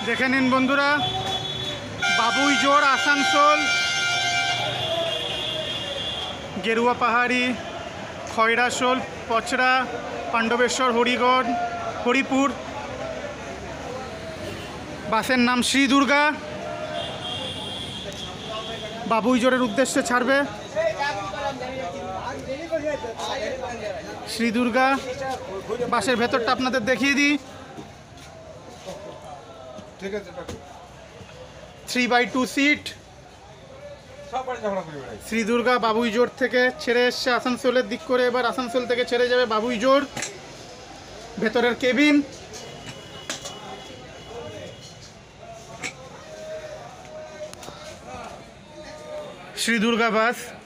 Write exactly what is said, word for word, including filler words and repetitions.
দেখে নিন বন্ধুরা, বাবুই জোড় আসানসোল, গেরুয়া পাহাড়ি, খয়রাশোল, পচরা, পাণ্ডবেশ্বর, হরিগড়, হরিপুর। বাসের নাম শ্রী দুর্গা। বাবুই জোড়ের উদ্দেশ্যে ছাড়বে শ্রী দুর্গা। বাসের ভেতরটা আপনাদের দেখিয়ে দিই। Three by two seat. Shri Durga বাবুই জোড় থেকে ছেড়ে এসছে আসানসোলের দিক করে, এবার আসানসোল থেকে ছেড়ে যাবে বাবুই জোড়। ভেতরের কেবিন, শ্রী দুর্গা বাস।